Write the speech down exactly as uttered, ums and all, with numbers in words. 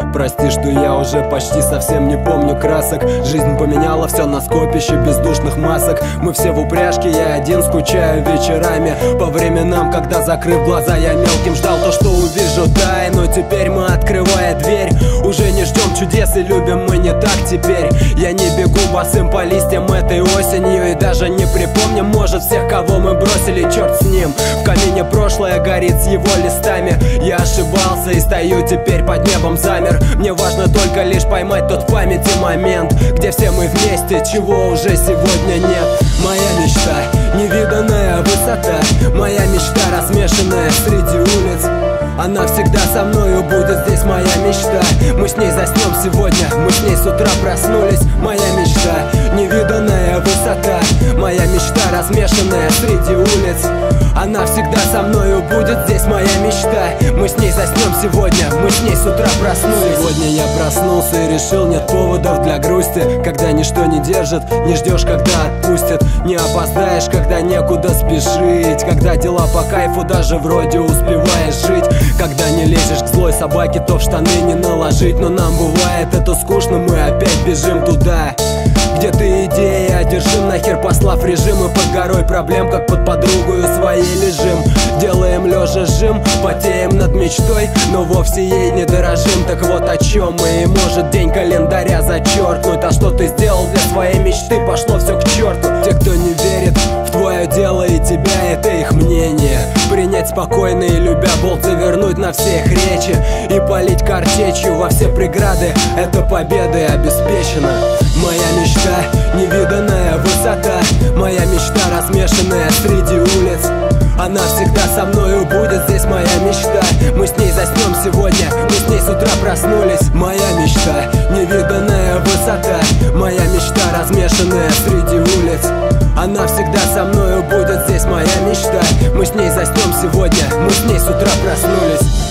Прости, что я уже почти совсем не помню красок. Жизнь поменяла все на скопище бездушных масок. Мы все в упряжке, я один скучаю вечерами по временам, когда, закрыв глаза, я мелким ждал то, что увижу тайну. Теперь мы, открывая дверь, уже не ждем чудес и любим мы не так теперь. Я не бегу босым по листьям этой осенью и даже не припомним, может, всех, кого мы бросили, черт с ним. В камине прошлое горит с его листами. Я ошибался и стою теперь под небом замер. Мне важно только лишь поймать тот в памяти момент, где все мы вместе, чего уже сегодня нет. Моя мечта, невиданная высота, моя мечта, размешанная среди улиц. Она всегда со мною будет, здесь моя мечта. Мы с ней заснем сегодня, мы с ней с утра проснулись. Моя мечта, невиданная высота, моя мечта, размешанная среди улиц. Она всегда со мною будет, здесь моя мечта. Мы с ней заснем сегодня, мы с ней с утра проснулись. Сегодня я проснулся и решил, нет поводов для грусти. Когда ничто не держит, не ждешь, когда отпустят. Не опоздаешь, когда некуда спешить. Когда дела по кайфу, даже вроде успеваешь жить. Когда не лезешь к злой собаке, то в штаны не наложить. Но нам бывает это скучно, мы опять бежим туда, где ты идея, одержим нахер, послав режим. И под горой проблем, как под подругою своей лежим. Делаем лежа жим, потеем над мечтой, но вовсе ей не дорожим. Так вот о чем мы, и может день календаря зачеркнуть. А что ты сделал для своей мечты, пошло все к черту. Те, кто не верит в твое дело и тебя, это их мнение. Принять спокойно и любя болт завернуть на все их речи и полить картечью во все преграды. Это победа обеспечена. Моя мечта, невиданная высота, моя мечта, размешанная среди улиц. Она всегда со мною будет, здесь моя мечта. Мы с ней заснем сегодня, мы с ней с утра проснулись. Моя мечта, невиданная высота, моя мечта, размешанная среди улиц. Она всегда со мною будет, здесь моя мечта. Мы с ней заснем сегодня, мы с ней с утра проснулись.